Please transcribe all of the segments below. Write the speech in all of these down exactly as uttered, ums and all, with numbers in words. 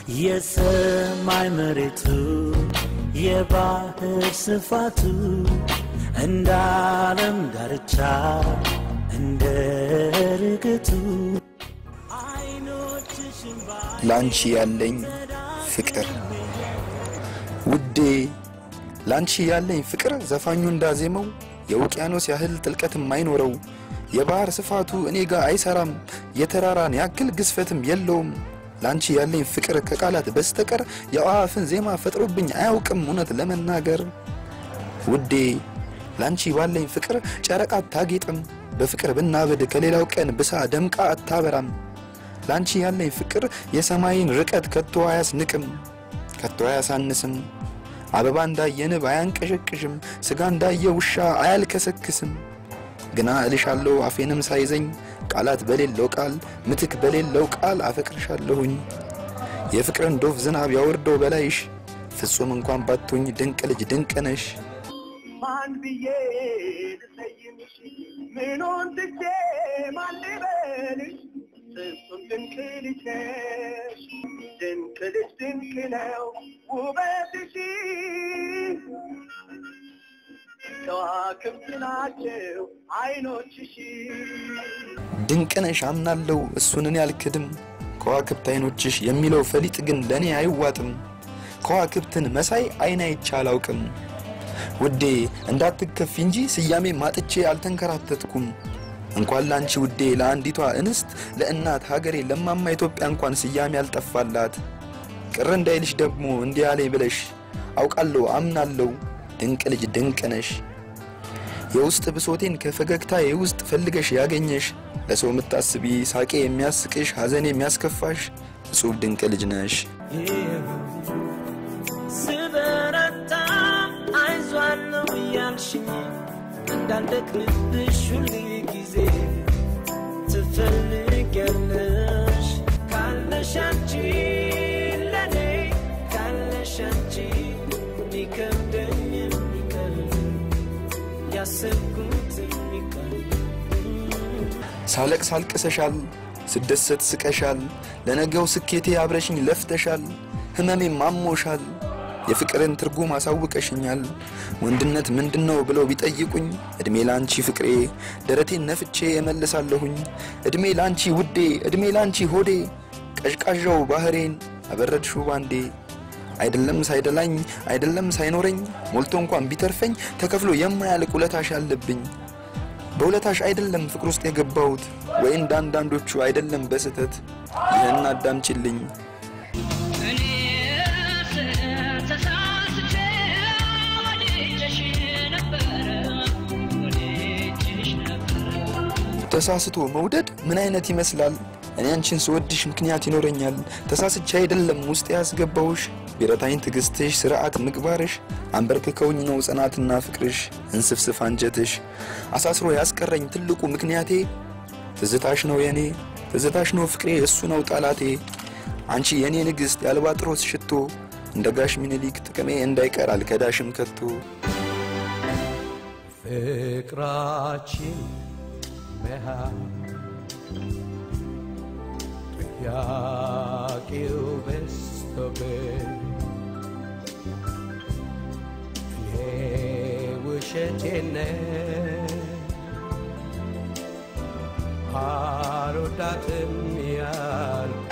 የሰማይ መሬቱ የባህር ስፋቱ እንዳለም ዳርቻ እንደ ርግቱ ላንቺ ያለኝ ፍቅር ውዴ ላንቺ ያለኝ ፍቅር ዘፋኙ እንዳዜመው የውቅያኖስ ያህል ጥልቀት የማይኖረው የባህር ስፋቱ እኔ ጋር አይሰራም የተራራን ያክል ግዝፈትም የለውም ላንቺ ያለኝ ፍቅር ከቃላት በስተቀር የአዋፍን ዜማ ፈጥሮብኝ አያውቅም እውነት ለመናገር ውዴ ላንቺ ባለኝ ፍቅር ጨረቃ ታጌጥም በፍቅር ብናበድ ከሌላው ቀን ብሳ ደምቃ አታበራም ላንቺ ያለኝ ፍቅር የሰማይን ርቀት ከቶ አያስንቅም ከቶ አያሳንስም አበባ እንዳየንብ አያንቀሸቅሽም ስጋ እንዳየ ውሻ አያልከሰክስም ግና እልሻለሁ አፌንም ሳይዘኝ ቃላት በሌለው ቃል ምትክ በሌለው ቃል አፈቅርሻለሁኝ የፍቅርን ዶፍ ዝናብ ያወርደው በላይሽ ፍጹም እንኳን ባትሆኝ ድንቅ ልጅ ድንቅ ነሽ ማን ብዬ ልሰይምሽ ምኑን ትቼ ማን ልበልሽ ፍጹም ድንቅ ልጅ ነሽ ድንቅ ልጅ ድንቅ ነው ውበትሽ ከዋክብት ናቸው አይኖችሽ ድንቅ ነሽ አምናለሁ እሱን ያልክድም ከዋክብት አይኖችሽ የሚለው ፈሊጥ ግን ለኔ አይዋጥም ከዋክብትን መሳይ አይና ይቻላውቅም ውዴ እንዳትከፊ እንጂ ስያሜ ማጥቼ አልተንከራተትኩም እንኳን ላንቺ ውዴ ለአንዲቷ እንስት ለእናት ሀገሬ ለማማ ኢትዮጵያ እንኳን ስያሜ አልጠፋላት ቅር እንዳይልሽ ደግሞ እንዲያለኝ ብለሽ አውቃለሁ አምናለሁ ድንቅ ልጅ ድንቅ ነሽ የውስጥ ብሶቴን ከፈገግታ የውስጥ ፈልገሽ ያገኘሽ ለሰው ምታስቢ ሳቄ የሚያስቅሽ ሐዘኔ የሚያስከፋሽ እጹብ ድንቅ ልጅ ነሽ ስበረታ አይዟለሁ ያልሽኝ እንዳልደክምብሽ ሁሉ ጊዜ ትፈልጊያለሽ ካለሽ አንቺ ለኔ ካለሽ አንቺ ሊከብደኝ የሚቀል ያሰብኩት የሚቀል ሳለቅ ሳልቅሰሻል ስደሰት ስቀሻል ለነገው ስኬቴ አብረሽኝ ለፍተሻል ህመሜ ማሞሻል የፍቅርን ትርጉም አሳውቀሽኛል ወንድነት ምንድነው ብለው ቢጠይቁኝ እድሜ ላንቺ ፍቅሬ ደረቴን ነፍቼ እመልሳለሁኝ እድሜ ላንቺ ውዴ እድሜ ላንቺ ሆዴ ቀሽቃዣው ባህሬን አበረድሽው ባንዴ አይደለም ሳይደላኝ አይደለም ሳይኖረኝ ሞልቶ እንኳን ቢተርፈኝ ተከፍሎ የማያልቅ ውለታሽ አለብኝ በውለታሽ አይደለም ፍቅር ውስጥ የገባሁት ወይ እንዳንዳንዶቹ አይደለም በስተት ይሄን አዳምጪልኝ ተሳስቶ መውደድ ምን አይነት ይመስላል እኔ አንቺን ስወድሽ ምክንያት ይኖረኛል ተሳስቼ አይደለም ውስጥ ያስገባውሽ ቢረታኝ ትግስትሽ ስርዓት ምግባርሽ አንበርክከውኝ ነው ጽናትና ፍቅርሽ እንስፍስፍ አንጀትሽ አሳስሮ ያስቀረኝ ትልቁ ምክንያቴ ትዝታሽ ነው የኔ ትዝታሽ ነው ፍቅሬ እሱ ነው ጣላቴ አንቺ የኔ ንግስት ያልባጥሮስ ሽቶ እንደጋሽ ሚኒሊክ ጥቅሜ እንዳይቀር አልከዳሽም ከቶ ፍቅራችን መሃል ያቂው በስተቀር እኔ ውሸቴን አልወዳትም ያልኩ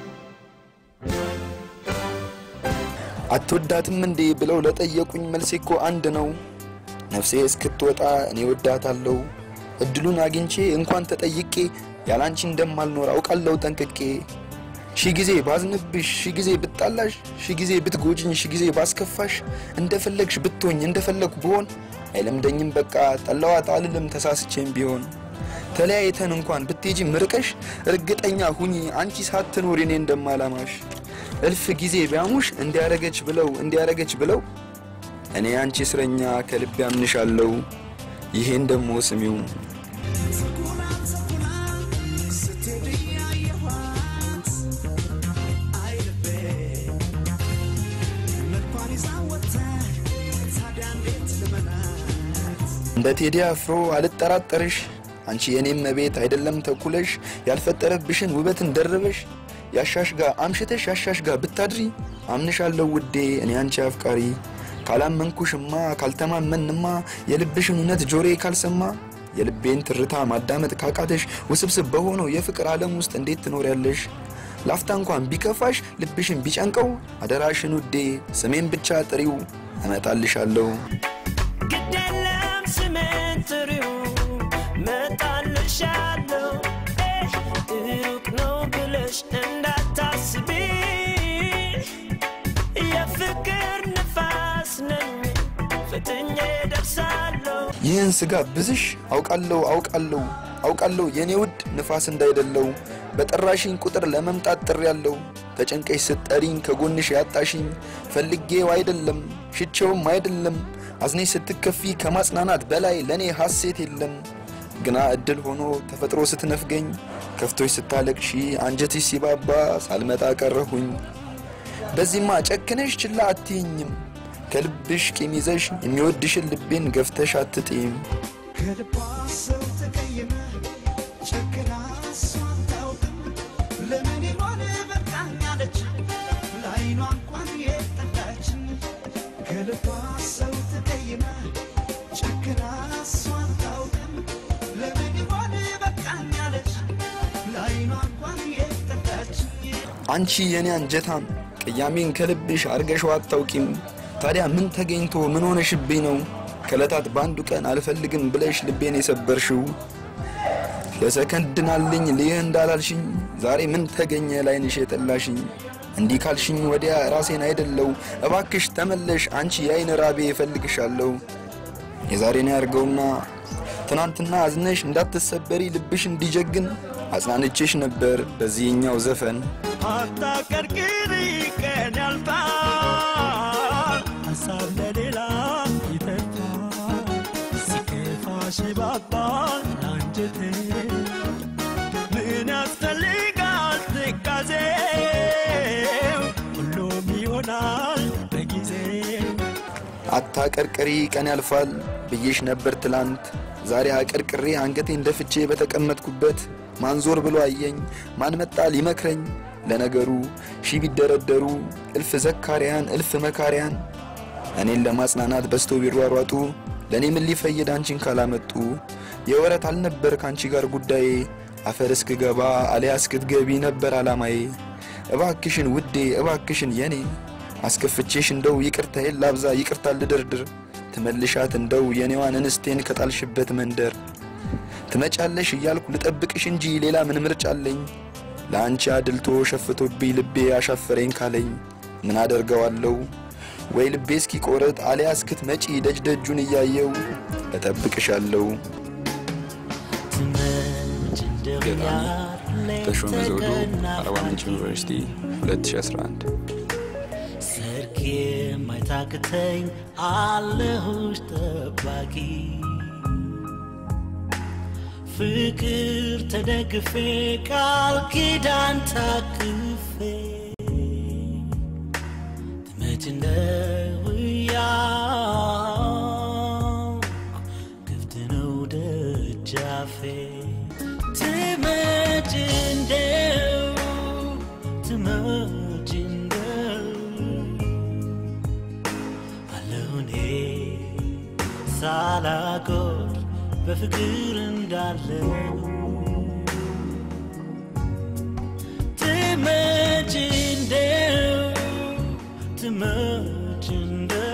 አትወዳትም እንዴ ብለው ለጠየቁኝ መልሴ እኮ አንድ ነው ነፍሴ እስክትወጣ እኔ ወዳታለሁ እድሉን አግኝቼ እንኳን ተጠይቄ ያላንቺ እንደማልኖር አውቃለሁ ጠንቅቄ ሺ ጊዜ ባዝንብሽ ሺ ጊዜ ብጣላሽ ሺ ጊዜ ብትጎጂኝ ሺ ጊዜ ባስከፋሽ እንደፈለግሽ ብትሆኝ እንደፈለኩ ብሆን አይለምደኝም በቃ ጠላዋት አልልም ተሳስቼም ቢሆን ተለያይተን እንኳን ብትጂ ምርቀሽ እርግጠኛ ሁኚ አንቺ ሳትኖሪ እኔ እንደማላማሽ እልፍ ጊዜ ቢያሙሽ እንዲያረገች ብለው እንዲያረገች ብለው እኔ አንቺ እስረኛ ከልብ ያምንሻለሁ ይሄን ደሞ ስሚው እንደ ቴዲ አፍሮ አልጠራጠርሽ አንቺ የኔም መቤት አይደለም ተኩለሽ ያልፈጠረብሽን ውበትን ደርበሽ ያሻሽጋ አምሽተሽ ያሻሽጋ ብታድሪ አምንሻለሁ ውዴ እኔ አንቺ አፍቃሪ ካላመንኩሽማ ካልተማመንማ የልብሽን እውነት ጆሬ ካልሰማ የልቤን ትርታ ማዳመጥ ካቃተሽ ውስብስብ በሆነው የፍቅር ዓለም ውስጥ እንዴት ትኖሪያለሽ ላፍታ እንኳን ቢከፋሽ ልብሽን ቢጨንቀው አደራሽን ውዴ ስሜን ብቻ ጥሪው አመጣልሻለሁ ግደለም ስሜን ጥሪው መጣልሻለሁ ሩቅ ነው ብለሽ እንዳታስቢ የፍቅር ንፋስ ነኝ ፈትኜ ደርሳለሁ ይህን ስጋ ብዝሽ አውቃለሁ አውቃለሁ አውቃለሁ የኔ ውድ ንፋስ እንዳይደለው በጠራሽኝ ቁጥር ለመምጣት ጥሪያለሁ ተጨንቀሽ ስትጠሪኝ ከጎንሽ ያጣሽኝ ፈልጌው አይደለም ሽቼውም አይደለም አዝነሽ ስትከፊ ከማጽናናት በላይ ለኔ ሐሴት የለም ግና እድል ሆኖ ተፈጥሮ ስትነፍገኝ ከፍቶሽ ስታለቅሺ አንጀትሽ ሲባባ ሳልመጣ ቀረሁኝ በዚህማ ጨክነሽ ችላ አትይኝም ከልብሽ ቂም ይዘሽ የሚወድሽን ልቤን ገፍተሽ አትጥይም ከልባስ ተቀየመ ጨክና ሳታውቅም ለምን ይሆን በቃኛለች ላይኗ እንኳን የጠላች ከልባስ ተቀየመ ጨክና ሳታውቅም ለምን ይሆን በቃኛለች ላይኗ እንኳን የጠላች አንቺ የኔ አንጀታም ቅያሜን ከልብሽ አርገሽው አታውቂም ታዲያ ምን ተገኝቶ ምን ሆነሽብኝ ነው ከለታት ባንዱ ቀን አልፈልግም ብለሽ ልቤን የሰበርሽው ለሰከንድናልኝ ለይህ እንዳላልሽኝ ዛሬ ምን ተገኘ ላይንሽ የጠላሽኝ እንዲህ ካልሽኝ ወዲያ ራሴን አይደለው እባክሽ ተመለሽ አንቺ ያይን ራቤ ይፈልግሻለሁ የዛሬን ያርገውና ትናንትና አዝነሽ እንዳትሰበሪ ልብሽ እንዲጀግን አጽናንቼሽ ነበር በዚህኛው ዘፈን አታቀርቅሪ ቀን ያልፋል ሐሳብ ለሌላ ይተርፋል ሲከፋሽ ባባል አንጀቴ ምን ያስፈልጋል ትካዜ ሁሉም ይሆናል በጊዜው አታቀርቅሪ ቀን ያልፋል ብዬሽ ነበር ትላንት ዛሬ አቀርቅሬ አንገቴን ደፍቼ በተቀመጥኩበት ማንዞር ብሎ አየኝ ማን መጣ ሊመክረኝ ለነገሩ ሺ ቢደረደሩ እልፍ ዘካሪያን እልፍ መካሪያን እኔን ለማጽናናት በስቶ ቢሯሯጡ ለኔ ምን ሊፈይድ አንቺን ካላመጡ የወረት አልነበር ካንቺ ጋር ጉዳዬ አፈር እስክገባ አሊያ እስክትገቢ ነበር አላማዬ እባክሽን ውዴ እባክሽን የኔ አስከፍቼሽ እንደው ይቅርታዬን ላብዛ ይቅርታ ልደርድር ትመልሻት እንደው የኔዋን እንስቴን ከጣልሽበት መንደር ትመጫለሽ እያልኩ ልጠብቅሽ እንጂ ሌላ ምን ምርጫ አለኝ ለአንቺ አድልቶ ሸፍቶብኝ ልቤ አሻፈረኝ ካለኝ ምን አደርገዋለሁ ወይ ልቤ እስኪቆረጥ አሊያ እስክትመጪ ደጅ ደጁን እያየው እጠብቅሻለሁ ተሾመ ዘውዱ አርባ ምንጭ ዩኒቨርሲቲ ሁለት ሺህ አስራ አንድ ሰርኬ ማይታክተኝ አለሁሽ ጠባቂ ፍቅር ተደግፌ ቃል ኪዳን ታቅፌ ትመጭ እንደው ያውቅ ክፍት ነው ደጃፌ ትመጭ እንደው ትመጭ እንደው አለሁኔ ሳላጎል በፍቅር እንዳለው ትመጭ እንደው ትመጭ እንደው